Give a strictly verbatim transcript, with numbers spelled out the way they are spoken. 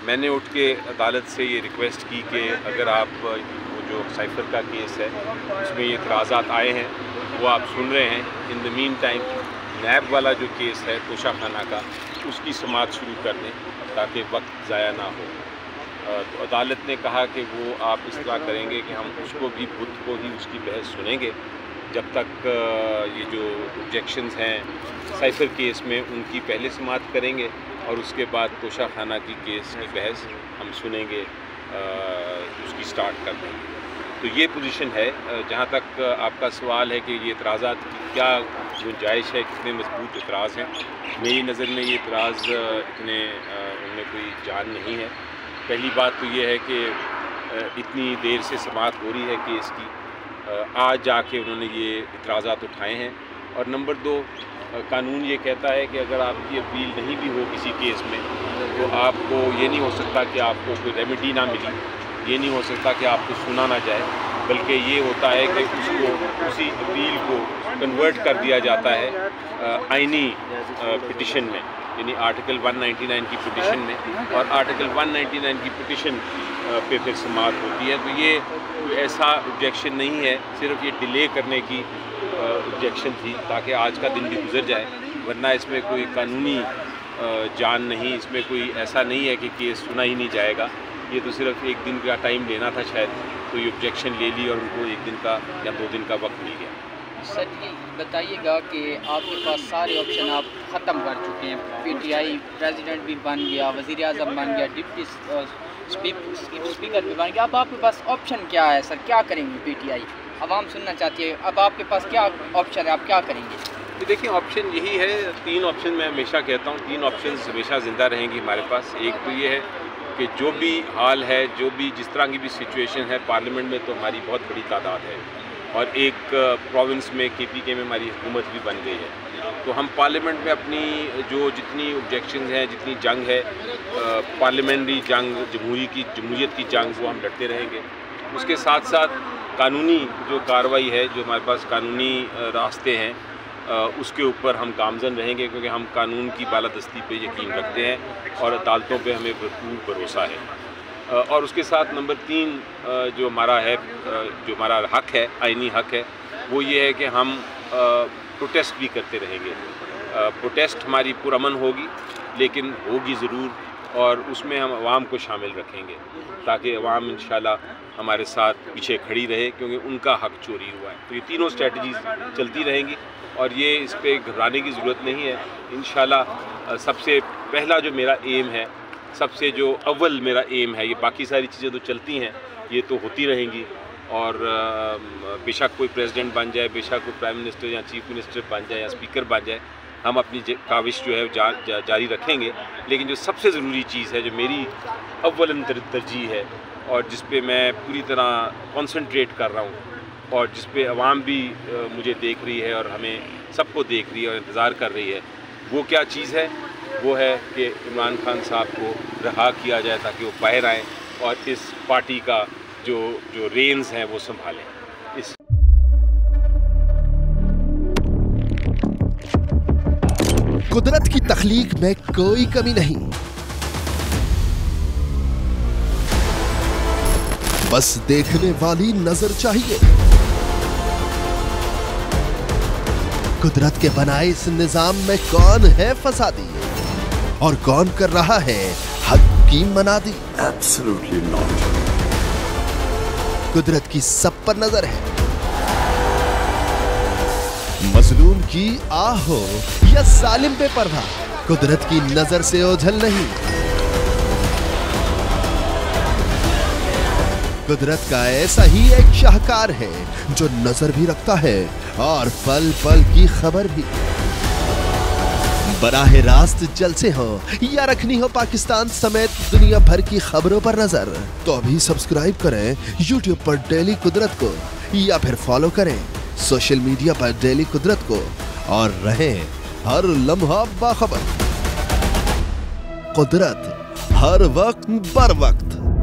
मैंने उठ के अदालत से ये रिक्वेस्ट की कि अगर आप वो जो साइफर का केस है उसमें ये इतराज़ात आए हैं वो आप सुन रहे हैं, in the meantime NAB वाला जो केस है तोशा खाना का उसकी समाअत शुरू कर दें ताकि वक्त ज़ाया ना हो। तो अदालत ने कहा कि वो आप इस तरह करेंगे कि हम उसको भी बुध को ही उसकी बहस सुनेंगे जब तक ये जो ऑब्जेक्शंस हैं साइफर केस में उनकी पहले समाअत करेंगे और उसके बाद तोशा खाना की केस की बहस हम सुनेंगे, उसकी स्टार्ट कर देंगे। तो ये पोजीशन है। जहाँ तक आपका सवाल है कि ये इतराज़ात की क्या गुंजाइश है, कितने मजबूत इतराज़ हैं, मेरी नज़र में ये इतराज़ इतने उनमें कोई जान नहीं है। पहली बात तो ये है कि इतनी देर से समाअत हो रही है केस की, आज जाके उन्होंने ये इतराज़ात उठाए हैं। और नंबर दो, कानून ये कहता है कि अगर आपकी अपील नहीं भी हो किसी केस में तो आपको ये नहीं हो सकता कि आपको कोई रेमेडी ना मिली, ये नहीं हो सकता कि आपको सुना ना जाए, बल्कि ये होता है कि उसको उसी अपील को कन्वर्ट कर दिया जाता है आइनी पिटिशन में, यानी आर्टिकल एक सौ निन्यानवे की पिटिशन में, और आर्टिकल एक सौ निन्यानवे की पिटिशन पे फिर समाअत होती है। तो ये कोई ऐसा ऑब्जेक्शन नहीं है, सिर्फ ये डिले करने की ऑब्जेक्शन थी ताकि आज का दिन भी गुजर जाए, वरना इसमें कोई कानूनी जान नहीं, इसमें कोई ऐसा नहीं है कि केस सुना ही नहीं जाएगा। ये तो सिर्फ एक दिन का टाइम लेना था शायद, तो ये ऑब्जेक्शन ले ली और उनको एक दिन का या दो दिन का वक्त मिल गया। सर ये बताइएगा कि आपके पास सारे ऑप्शन आप ख़त्म कर चुके हैं, पीटीआई प्रेसिडेंट भी बन गया, वज़ीर आज़म बन गया, डिप्टी स्पीकर भी बन गया, अब आपके पास ऑप्शन क्या है सर? क्या करेंगे पीटीआई? आवाम सुनना चाहती है, अब आपके पास क्या ऑप्शन है, आप क्या करेंगे? तो देखिए, ऑप्शन यही है, तीन ऑप्शन मैं हमेशा कहता हूँ, तीन ऑप्शन हमेशा ज़िंदा रहेंगी हमारे पास। एक तो ये है कि जो भी हाल है, जो भी जिस तरह की भी सिचुएशन है, पार्लियामेंट में तो हमारी बहुत बड़ी तादाद है और एक प्रोविंस में के पी के में हमारी हुकूमत भी बन गई है, तो हम पार्लियामेंट में अपनी जो जितनी ऑब्जेक्शंस हैं, जितनी जंग है, पार्लियामेंट्री जंग, जमहूरी की जमहूरियत की जंग, वो हम लड़ते रहेंगे। उसके साथ साथ कानूनी जो कार्रवाई है, जो हमारे पास कानूनी रास्ते हैं, उसके ऊपर हम गामजन रहेंगे, क्योंकि हम कानून की बालादस्ती पे यकीन रखते हैं और अदालतों पे हमें भरपूर भरोसा है। और उसके साथ नंबर तीन जो हमारा है, जो हमारा हक है, आइनी हक है, वो ये है कि हम प्रोटेस्ट भी करते रहेंगे। प्रोटेस्ट हमारी पुरअमन होगी, लेकिन होगी ज़रूर, और उसमें हम आवाम को शामिल रखेंगे ताकि आवाम इंशाल्लाह हमारे साथ पीछे खड़ी रहे, क्योंकि उनका हक चोरी हुआ है। तो ये तीनों स्ट्रेटजीज चलती रहेंगी और ये इस पर घबराने की ज़रूरत नहीं है। इंशाल्लाह सबसे पहला जो मेरा एम है, सबसे जो अव्वल मेरा एम है, ये बाकी सारी चीज़ें तो चलती हैं, ये तो होती रहेंगी, और बेशक कोई प्रेसिडेंट बन जाए, बेशक कोई प्राइम मिनिस्टर या चीफ मिनिस्टर बन जाए या स्पीकर बन जाए, हम अपनी काविश जो है जा, जा, जारी रखेंगे। लेकिन जो सबसे ज़रूरी चीज़ है, जो मेरी अव्वलन तरजीह है और जिस पे मैं पूरी तरह कंसंट्रेट कर रहा हूँ और जिस पे अवाम भी मुझे देख रही है और हमें सबको देख रही है और इंतज़ार कर रही है, वो क्या चीज़ है? वो है कि इमरान खान साहब को रहा किया जाए ताकि वो बाहर आएँ और इस पार्टी का जो जो रेंज हैं वो संभालें। इस कुदरत की तख्लीक में कोई कमी नहीं, बस देखने वाली नजर चाहिए। कुदरत के बनाए इस निजाम में कौन है फसादी और कौन कर रहा है हक की मनादी? Absolutely not. कुदरत की सब पर नजर है, मजलूम की आह हो या जालिम पे परवाह, कुदरत की नजर से ओझल नहीं। कुदरत का ऐसा ही एक शाहकार है जो नजर भी रखता है और पल पल की खबर भी। बराह रास्त जलसे हो या रखनी हो पाकिस्तान समेत दुनिया भर की खबरों पर नजर, तो अभी सब्सक्राइब करें यूट्यूब पर डेली कुदरत को, या फिर फॉलो करें सोशल मीडिया पर डेली कुदरत को, और रहें हर लम्हा बाखबर। कुदरत हर वक्त बर वक्त।